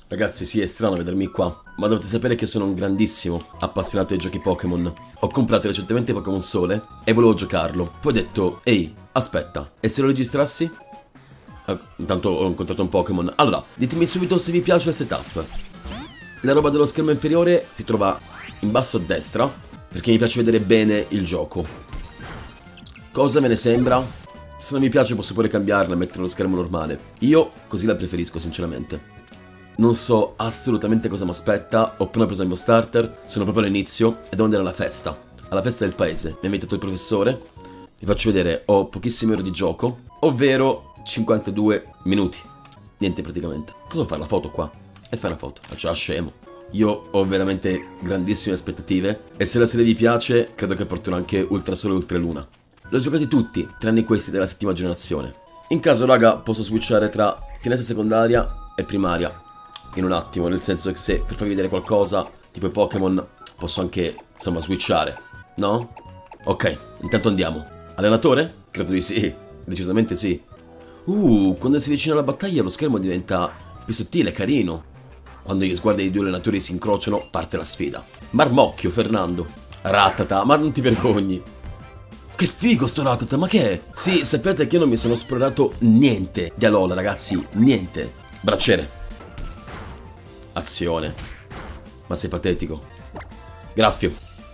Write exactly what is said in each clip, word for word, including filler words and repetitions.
Ragazzi, sì, è strano vedermi qua, ma dovete sapere che sono un grandissimo appassionato ai giochi Pokémon. Ho comprato recentemente Pokémon Sole e volevo giocarlo. Poi ho detto, ehi, aspetta, e se lo registrassi? Ah, intanto ho incontrato un Pokémon. Allora, ditemi subito se vi piace il setup. La roba dello schermo inferiore si trova in basso a destra, perché mi piace vedere bene il gioco. Cosa me ne sembra? Se non mi piace posso pure cambiarla e mettere lo schermo normale. Io così la preferisco sinceramente. Non so assolutamente cosa mi aspetta, ho appena preso il mio starter, sono proprio all'inizio e devo andare alla festa. Alla festa del paese, mi ha invitato il professore. Vi faccio vedere, ho pochissime ore di gioco, ovvero cinquantadue minuti. Niente praticamente. Cosa fare la foto qua? E fai una foto, faccio la scemo. Io ho veramente grandissime aspettative e se la serie vi piace credo che porterò anche Ultrasole e Ultraluna. Li ho giocati tutti, tranne questi della settima generazione. In caso raga posso switchare tra finestra secondaria e primaria in un attimo, nel senso che se per farvi vedere qualcosa, tipo i Pokémon, posso anche, insomma, switchare, no? Ok, intanto andiamo. Allenatore? Credo di sì, decisamente sì. Uh, quando si avvicina alla battaglia lo schermo diventa più sottile, carino. Quando gli sguardi dei due allenatori si incrociano, parte la sfida. Marmocchio, Fernando. Rattata, ma non ti vergogni. Che figo sto Rattata, ma che è? Sì, sappiate che io non mi sono esplorato niente di Alola, ragazzi, niente. Bracciere. Azione. Ma sei patetico. Graffio.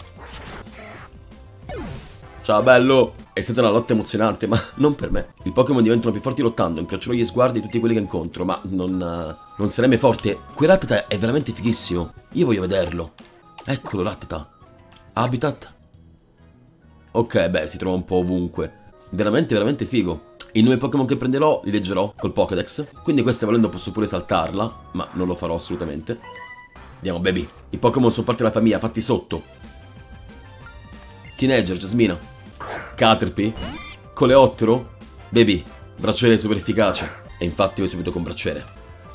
Ciao bello. È stata una lotta emozionante, ma non per me. I Pokémon diventano più forti lottando, incrocerò gli sguardi di tutti quelli che incontro, ma non... Uh, non sarei mai forte. Quel Rattata è veramente fighissimo. Io voglio vederlo. Eccolo Rattata. Habitat. Ok, beh, si trova un po' ovunque. Veramente, veramente figo. I nuovi Pokémon che prenderò li leggerò col Pokédex, quindi questa volendo posso pure saltarla, ma non lo farò assolutamente. Andiamo, baby. I Pokémon sono parte della famiglia, fatti sotto. Teenager, Jasmina. Caterpie. Coleottero. Baby, bracciere super efficace. E infatti vai subito con bracciere.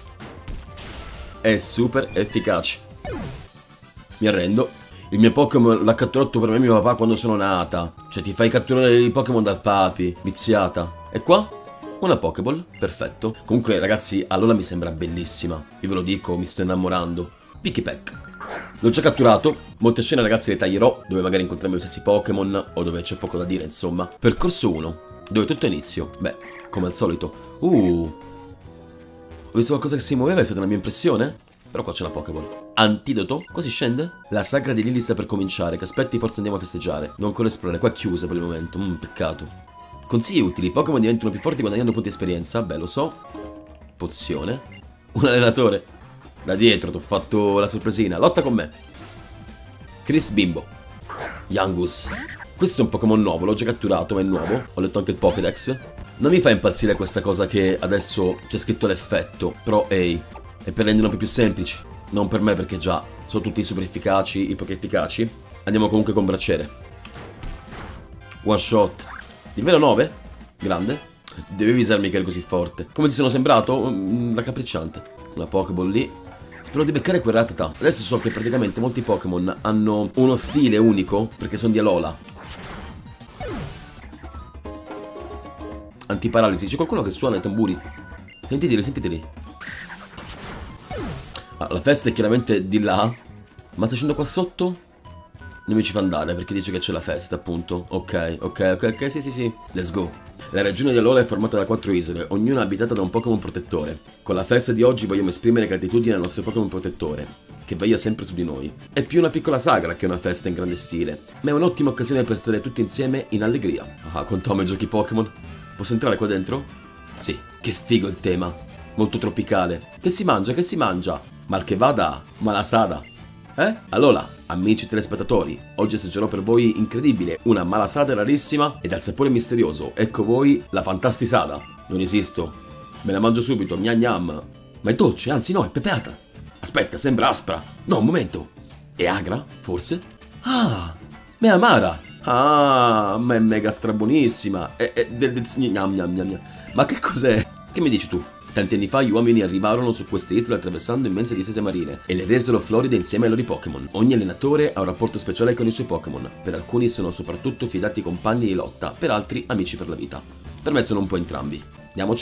È super efficace. Mi arrendo. Il mio Pokémon l'ha catturato per me mio papà quando sono nata. Cioè ti fai catturare i Pokémon dal papi. Viziata. E qua? Una Pokéball, perfetto. Comunque ragazzi, Alola mi sembra bellissima. Io ve lo dico, mi sto innamorando. Pikipek. L'ho già catturato. Molte scene ragazzi le taglierò, dove magari incontriamo gli stessi Pokémon o dove c'è poco da dire insomma. Percorso uno, dove tutto è inizio. Beh, come al solito. Uh Ho visto qualcosa che si muoveva, è stata una mia impressione? Però qua c'è la Pokéball. Antidoto? Così scende? La sagra di Lily sta per cominciare. Che aspetti, forse andiamo a festeggiare. Non ancora esplorare, qua è chiuso per il momento. Mmm, peccato. Consigli utili, i Pokémon diventano più forti guadagnando punti esperienza. Beh, lo so. Pozione. Un allenatore. Da dietro, ti ho fatto la sorpresina. Lotta con me. Chris Bimbo. Yangus. Questo è un Pokémon nuovo, l'ho già catturato, ma è nuovo. Ho letto anche il Pokédex. Non mi fa impazzire questa cosa che adesso c'è scritto l'effetto. Però, ehi, è per renderlo più semplici. Non per me, perché già sono tutti super efficaci, iper efficaci. Andiamo comunque con bracciere. One shot. Livello nove? Grande. Devi usarmi che eri così forte. Come ti sono sembrato? Mm, raccapricciante. Una Pokéball lì. Spero di beccare quel Rattata. Adesso so che praticamente molti Pokémon hanno uno stile unico, perché sono di Alola. Antiparalisi. C'è qualcuno che suona i tamburi. Sentiteli, sentiteli. Ah, la festa è chiaramente di là. Ma sta scendendo qua sotto? Non mi ci fa andare perché dice che c'è la festa, appunto. Ok, ok, ok, ok, sì, sì, sì. Let's go. La regione di Alola è formata da quattro isole, ognuna abitata da un Pokémon protettore. Con la festa di oggi vogliamo esprimere gratitudine al nostro Pokémon protettore, che veglia sempre su di noi. È più una piccola sagra che una festa in grande stile, ma è un'ottima occasione per stare tutti insieme in allegria. Ah, quanto amo i giochi Pokémon. Posso entrare qua dentro? Sì, che figo il tema. Molto tropicale. Che si mangia, che si mangia? Mal che vada, malasada. Eh? Allora, amici telespettatori, oggi assaggerò per voi incredibile, una malasada rarissima e dal sapore misterioso. Ecco voi la fantastisada. Non esisto. Me la mangio subito, gnam gnam. Ma è dolce, anzi no, è pepeata. Aspetta, sembra aspra. No, un momento. È agra, forse? Ah, ma è amara. Ah, ma è mega strabuonissima. È, è, è, è, gnam gnam gnam gnam. Ma che cos'è? Che mi dici tu? Tanti anni fa gli uomini arrivarono su queste isole attraversando immense distese marine e le resero floride insieme ai loro Pokémon. Ogni allenatore ha un rapporto speciale con i suoi Pokémon. Per alcuni sono soprattutto fidati compagni di lotta, per altri amici per la vita. Per me sono un po' entrambi. Andiamocene.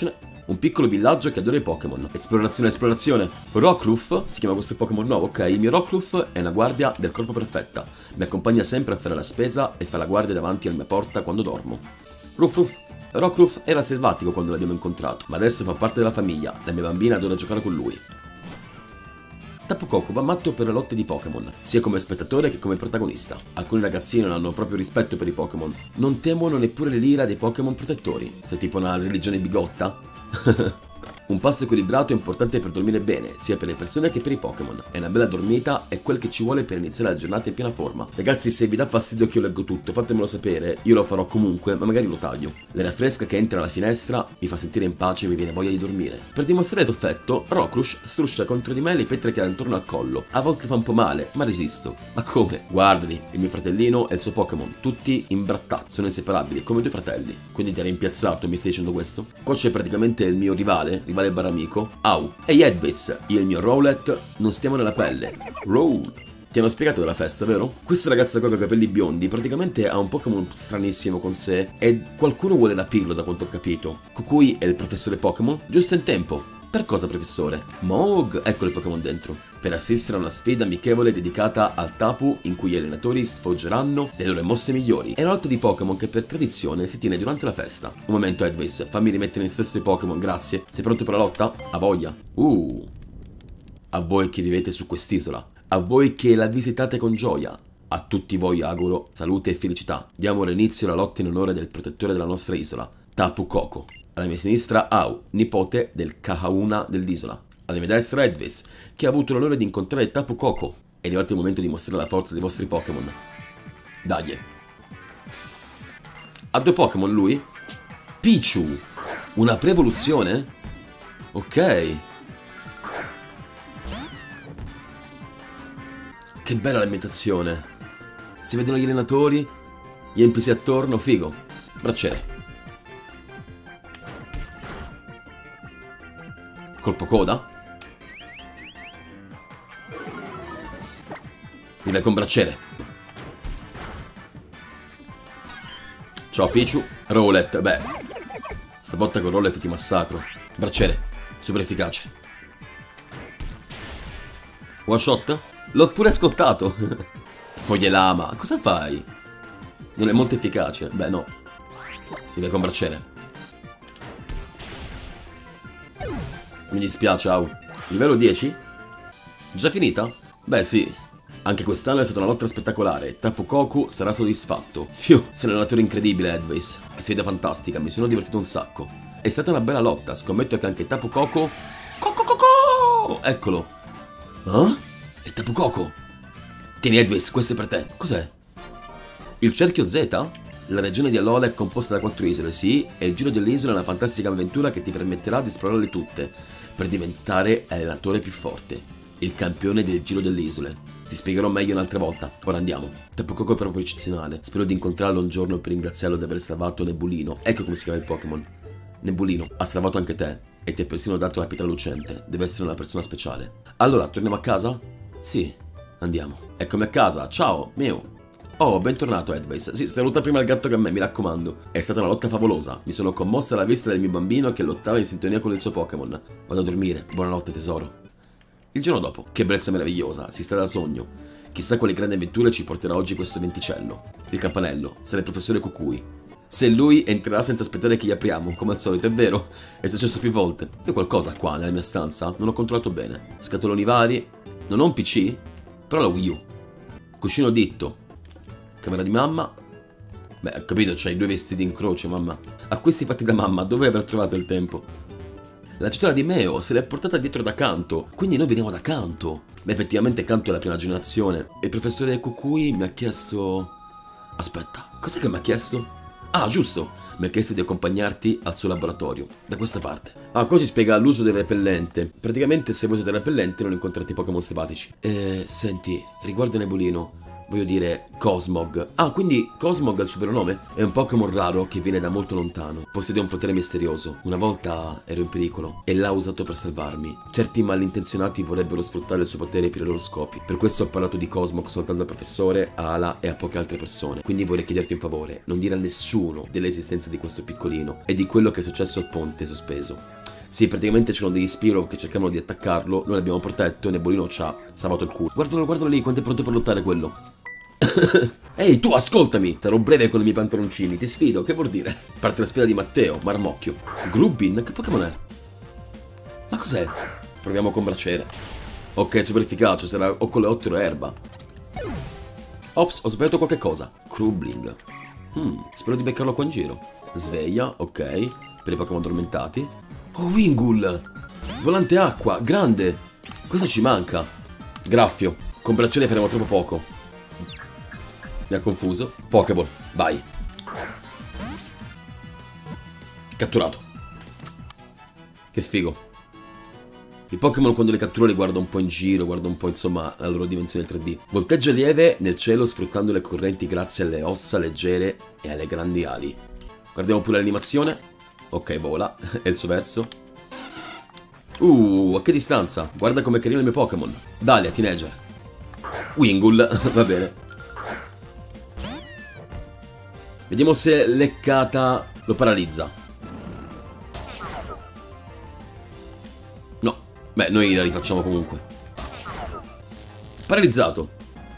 Un piccolo villaggio che adora i Pokémon. Esplorazione, esplorazione. Rockruff, si chiama questo Pokémon nuovo, ok. Il mio Rockruff è una guardia del corpo perfetta. Mi accompagna sempre a fare la spesa e fa la guardia davanti alla mia porta quando dormo. Ruff Ruff. Rockruff era selvatico quando l'abbiamo incontrato, ma adesso fa parte della famiglia. La mia bambina adora giocare con lui. Tapu Koko va matto per le lotte di Pokémon, sia come spettatore che come protagonista. Alcuni ragazzini non hanno proprio rispetto per i Pokémon. Non temono neppure l'ira dei Pokémon protettori. Sei tipo una religione bigotta? Un pasto equilibrato è importante per dormire bene, sia per le persone che per i Pokémon. E una bella dormita è quel che ci vuole per iniziare la giornata in piena forma. Ragazzi, se vi dà fastidio che io leggo tutto, fatemelo sapere, io lo farò comunque, ma magari lo taglio. L'aria fresca che entra dalla finestra mi fa sentire in pace e mi viene voglia di dormire. Per dimostrare il suo effetto, Rockruff struscia contro di me le pietre che ha intorno al collo. A volte fa un po' male, ma resisto. Ma come? Guardali, il mio fratellino e il suo Pokémon, tutti imbrattati, sono inseparabili, come due fratelli. Quindi ti hai rimpiazzato, mi stai dicendo questo? Qua c'è praticamente il mio rivale, rivale barra amico. Au. Ehi Edvis, io e il mio Rowlet non stiamo nella pelle. Roll. Ti hanno spiegato della festa, vero? Questo ragazzo qua con i capelli biondi praticamente ha un Pokémon stranissimo con sé e qualcuno vuole rapirlo da quanto ho capito. Kukui è il professore Pokémon, giusto in tempo. Per cosa, professore? Mog, ecco il Pokémon dentro. Per assistere a una sfida amichevole dedicata al Tapu in cui gli allenatori sfoggeranno le loro mosse migliori. È una lotta di Pokémon che per tradizione si tiene durante la festa. Un momento, Edvis, fammi rimettere in stesso i Pokémon, grazie. Sei pronto per la lotta? A voglia. Uh. A voi che vivete su quest'isola. A voi che la visitate con gioia. A tutti voi auguro salute e felicità. Diamo ora inizio alla lotta in onore del protettore della nostra isola, Tapu Koko. Alla mia sinistra Au, nipote del Kahauna dell'isola. Alla mia destra Edvis, che ha avuto l'onore di incontrare Tapu Koko. È arrivato il momento di mostrare la forza dei vostri Pokémon. Dai. Ha due Pokémon lui? Pichu. Una pre-evoluzione? Ok. Che bella l'ambientazione. Si vedono gli allenatori, gli N P C attorno, figo. Bracciere. Colpo coda. Mi vai con bracciere. Ciao Pichu. Rowlet, beh. Stavolta con Rowlet ti massacro. Bracciere, super efficace. One shot? L'ho pure scottato. Foglie lama, cosa fai? Non è molto efficace. Beh no. Mi vai con bracciere. Mi dispiace, Au. Livello dieci? Già finita? Beh sì. Anche quest'anno è stata una lotta spettacolare. Tapu Koko sarà soddisfatto. Fiu, sei un allenatore incredibile, Edvis. Che si vede fantastica, mi sono divertito un sacco. È stata una bella lotta, scommetto che anche Tapu Koko... Coco Coco! Eccolo. Ah? È Tapu Koko. Tieni Edvis, questo è per te. Cos'è? Il cerchio Z? La regione di Alola è composta da quattro isole, sì, e il giro dell'isola è una fantastica avventura che ti permetterà di esplorarle tutte, per diventare l'allenatore più forte, il campione del giro delle isole. Ti spiegherò meglio un'altra volta, ora andiamo. Tapu Koko è proprio eccezionale, spero di incontrarlo un giorno per ringraziarlo di aver salvato Nebulino, ecco come si chiama il Pokémon. Nebulino, ha salvato anche te, e ti ha persino dato la pietra lucente, deve essere una persona speciale. Allora, torniamo a casa? Sì, andiamo. Eccomi a casa, ciao, mio. Oh, bentornato Edvis. Sì, stai lottando prima il gatto che a me, mi raccomando. È stata una lotta favolosa. Mi sono commossa alla vista del mio bambino che lottava in sintonia con il suo Pokémon. Vado a dormire. Buonanotte tesoro. Il giorno dopo. Che brezza meravigliosa. Si sta da sogno. Chissà quali grandi avventure ci porterà oggi questo venticello. Il campanello. Sarà il professore Kukui. Se lui entrerà senza aspettare che gli apriamo, come al solito, è vero? È successo più volte. Io qualcosa qua nella mia stanza non ho controllato bene. Scatoloni vari. Non ho un P C, però la Wii U. Cuscino ditto. Camera di mamma. Beh, ho capito, c'hai due vestiti in croce, mamma. Acquisti fatti da mamma, dove aver trovato il tempo? La città di Meo se l'è portata dietro da Kanto, quindi noi veniamo da Kanto. Beh, effettivamente Kanto è la prima generazione. E il professore Kukui mi ha chiesto... Aspetta, cos'è che mi ha chiesto? Ah, giusto, mi ha chiesto di accompagnarti al suo laboratorio, da questa parte. Ah, qua ci spiega l'uso del repellente. Praticamente se voi usate il repellente non incontrate Pokémon selvatici. Eh, senti, riguardo Nebulino... Voglio dire, Cosmog. Ah, quindi Cosmog è il suo vero nome? È un Pokémon raro che viene da molto lontano. Possiede un potere misterioso. Una volta ero in pericolo e l'ha usato per salvarmi. Certi malintenzionati vorrebbero sfruttare il suo potere per i loro scopi. Per questo ho parlato di Cosmog soltanto al professore, a Ala e a poche altre persone. Quindi vorrei chiederti un favore. Non dire a nessuno dell'esistenza di questo piccolino e di quello che è successo al ponte sospeso. Sì, praticamente c'erano degli Spearow che cercavano di attaccarlo. Noi l'abbiamo protetto e Nebolino ci ha salvato il culo. Guardalo, guardalo lì, quanto è pronto per lottare quello. Ehi, tu ascoltami! Sarò breve con i miei pantaloncini, ti sfido, che vuol dire? Parte la sfida di Matteo, Marmocchio. Grubbin? Che Pokémon è? Ma cos'è? Proviamo con Braciere. Ok, super efficace, sarà o con le otto o erba. Ops, ho sbagliato qualche cosa. Krubling. Hmm, spero di beccarlo qua in giro. Sveglia, ok. Per i Pokémon addormentati. Oh, Wingull! Volante acqua, grande! Cosa ci manca? Graffio. Con Braciere faremo troppo poco. Mi ha confuso. Pokéball, vai. Catturato. Che figo. I Pokémon quando li catturo li guardo un po' in giro, guardo un po' insomma la loro dimensione tre D. Volteggio lieve nel cielo sfruttando le correnti grazie alle ossa leggere e alle grandi ali. Guardiamo pure l'animazione. Ok, vola. È il suo verso. Uh, a che distanza? Guarda com'è carino il mio Pokémon. Dalia, teenager. Wingull, va bene. Vediamo se leccata lo paralizza. Beh, noi la rifacciamo comunque. Paralizzato.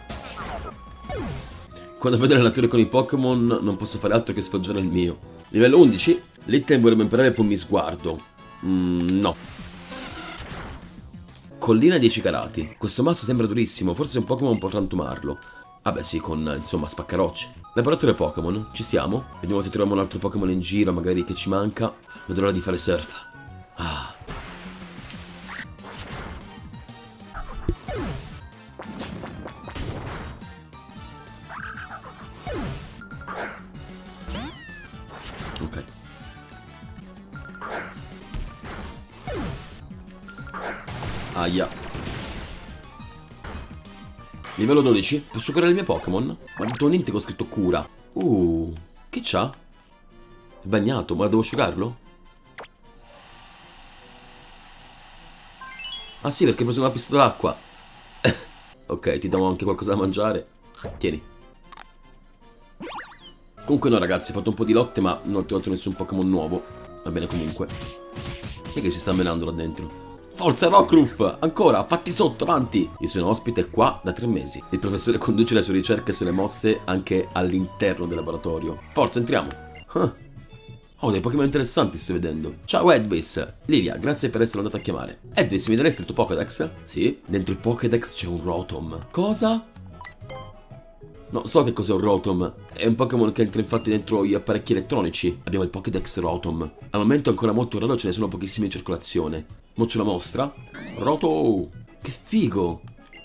Quando vedo le nature con i Pokémon non posso fare altro che sfoggiare il mio. Livello undici. Litten vorrebbe imparare Fulmi Sguardo. Mm, no. Collina dieci carati. Questo mazzo sembra durissimo. Forse un Pokémon può frantumarlo. Vabbè sì, con insomma spaccarocce. Laboratorio Pokémon. Ci siamo? Vediamo se troviamo un altro Pokémon in giro. Magari che ci manca. Vedo l'ora di fare surf. Ah. Ok. Aia. Livello dodici. Posso curare il mio Pokémon? Ma non trovo niente con scritto cura. Uh, che c'ha? È bagnato, ma devo asciugarlo? Ah sì, perché ho preso una pistola d'acqua. Ok, ti do anche qualcosa da mangiare. Tieni. Comunque no ragazzi, ho fatto un po' di lotte ma non ho trovato nessun Pokémon nuovo. Va bene comunque. Chi è che si sta menando là dentro? Forza Rockruff! Ancora, fatti sotto, avanti! Io sono ospite qua da tre mesi. Il professore conduce le sue ricerche sulle mosse anche all'interno del laboratorio. Forza, entriamo! Huh. Oh, dei Pokémon interessanti sto vedendo. Ciao Edvis! Lilia, grazie per essere andata a chiamare. Edvis, mi daresti il tuo Pokédex? Sì. Dentro il Pokédex c'è un Rotom. Cosa? No, so che cos'è un Rotom. È un Pokémon che entra infatti dentro gli apparecchi elettronici. Abbiamo il Pokédex Rotom. Al momento è ancora molto raro, ce ne sono pochissimi in circolazione. Mo ce la mostra. Roto! Che figo!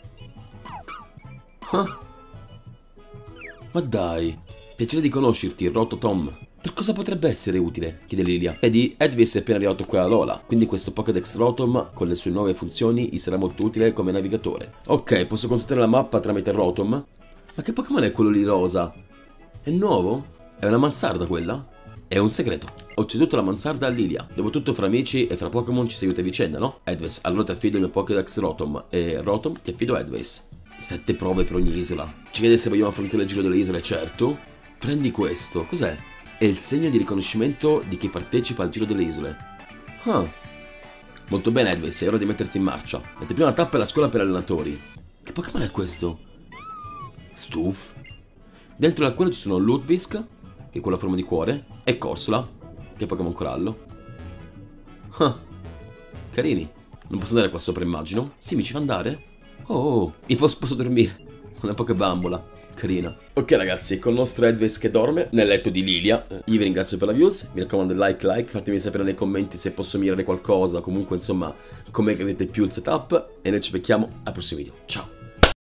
Huh? Ma dai! Piacere di conoscerti, Roto Tom. Per cosa potrebbe essere utile? Chiede Lilia. Vedi, Edvis è appena arrivato qui a Lola, quindi questo Pokédex Rotom, con le sue nuove funzioni, gli sarà molto utile come navigatore. Ok, posso consultare la mappa tramite Rotom? Ma che Pokémon è quello lì rosa? È nuovo? È una mansarda quella? È un segreto. Ho ceduto la mansarda a Lilia. Dopotutto fra amici e fra Pokémon ci si aiuta a vicenda, no? Edvis, allora ti affido il mio Pokédex Rotom. E Rotom ti affido Edvis. Sette prove per ogni isola. Ci chiede se vogliamo affrontare il giro delle isole, certo. Prendi questo. Cos'è? È il segno di riconoscimento di chi partecipa al giro delle isole. Ah. Molto bene Edvis, è ora di mettersi in marcia. La prima tappa è la scuola per allenatori. Che Pokémon è questo? Stuf. Dentro l'acquario ci sono Ludwig, che è quella forma di cuore, e Corsola, che è Pokémon corallo. Ah, carini. Non posso andare qua sopra, immagino. Sì, mi ci fa andare? Oh, oh, io posso, posso dormire. Una Pokébambola, carina. Ok ragazzi, con il nostro Edvis che dorme nel letto di Lilia. Io vi ringrazio per la views. Mi raccomando like, like. Fatemi sapere nei commenti se posso migliorare qualcosa. Comunque insomma, come credete più il setup. E noi ci becchiamo al prossimo video. Ciao.